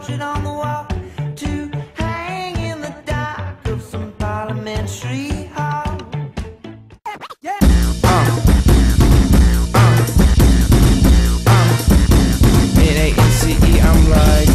portrait on the wall to hang in the dark of some parliamentary hall. Yeah. N-A-N-C-E, I'm like,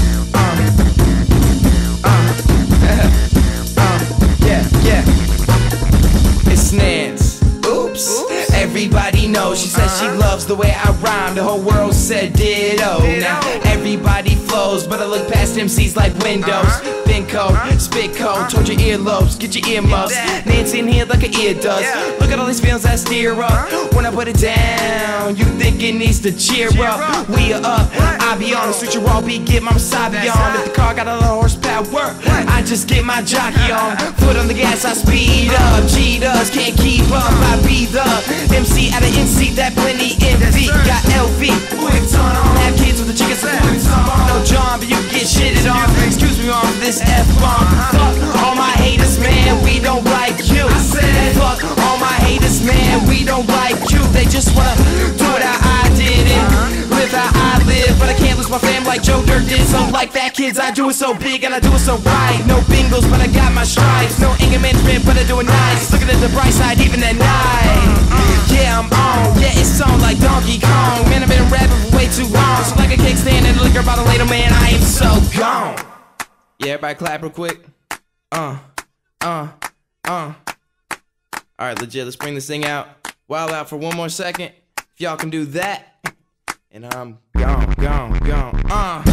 yeah. It's Nance. Oops. Everybody knows. She says she loves the way I rhyme. The whole world said ditto. Now everybody flows, but I look past MCs like windows. Thin coat, spit coat, told your earlobes, get your earmuffs. Nance in here like an ear does. Look at all these feelings I steer up. When I put it down, you think it needs to cheer up. We are up, I be on the switch, you all be get my Wasabi on. If the car got a lot of horsepower, I just get my jockey on. Foot on the gas, I speed up. G-Dubs can't keep up, I be the MC out of NC, that plenty envy. Got LV, Louis Vuitton on. Have kids with the chickens, no John, but you get shitted on. Excuse me on this F-bomb. Fuck all my haters, man, we don't like you. Fuck all my haters, man, we don't like you. They just wanna do it how I did it, live how I live, but I can't lose my fam like Joe Dirt did. So like that, kids, I do it so big and I do it so right. No bingles, but I got my stripes. No anger management, but I do it nice. Looking at the bright side even at night. Yeah, I'm on, yeah, it's on like Donkey Kong. Man, I've been rapping for way too long. So like a cake stand and a liquor bottle later, man, I am so gone. Yeah, everybody clap real quick. Alright, legit, let's bring this thing out. Wild out for one more second. If y'all can do that, and I'm gone.